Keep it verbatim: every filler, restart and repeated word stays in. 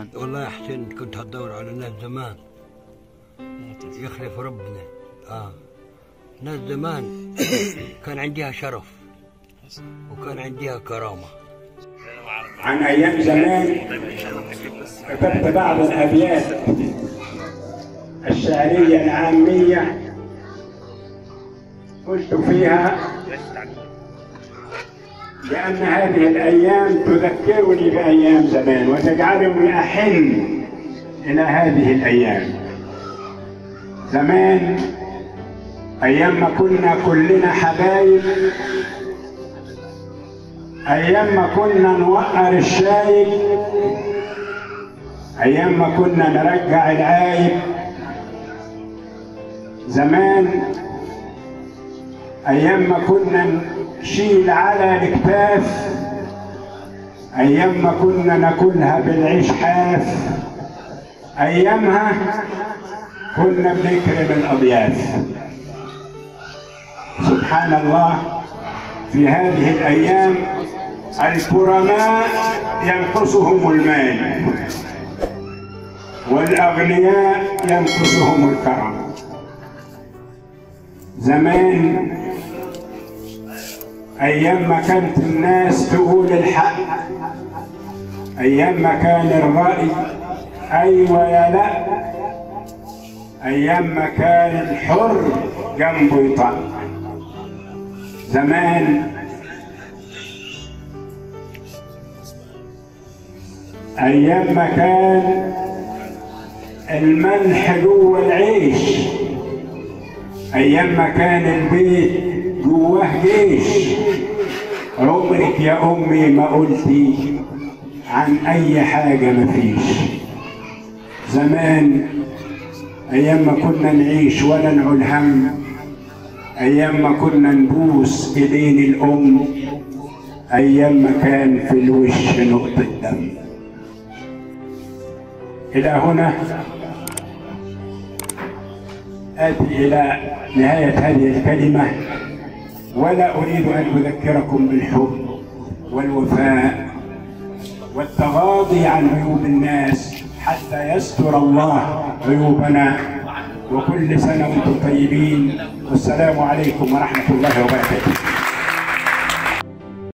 والله يا حسين كنت هتدور على ناس زمان يخلف ربنا. اه ناس زمان كان عندها شرف وكان عندها كرامة. عن أيام زمان كتبت بعض الأبيات الشعرية العامية، قلت فيها لأن هذه الأيام تذكرني بأيام زمان وتجعلني أحن إلى هذه الأيام. زمان أيام ما كنا كلنا حبايب، أيام ما كنا نوقر الشايب، أيام ما كنا نرجع العايب. زمان أيام ما كنا نشيل على الكتاف، أيام ما كنا ناكلها بالعيش حاف، أيامها كنا بنكرم الأضياف. سبحان الله، في هذه الأيام الكرماء ينقصهم المال والأغنياء ينقصهم الكرم. زمان أيام ما كانت الناس تقول الحق، أيام ما كان الرأي أيوة يا لا، أيام ما كان الحر جنبه يطلع. زمان أيام ما كان الملح جوه العيش، أيام ما كان البيت جواه جيش. عمرك يا أمي ما قلتي عن أي حاجة مفيش. زمان أيام ما كنا نعيش ولا نعول هم، أيام ما كنا نبوس إيدين الأم، أيام ما كان في الوش نقطة دم. إلى هنا آتي إلى نهاية هذه الكلمة، ولا أريد أن أذكركم بالحب والوفاء والتغاضي عن عيوب الناس حتى يستر الله عيوبنا. وكل سنة وأنتم طيبين، والسلام عليكم ورحمة الله وبركاته.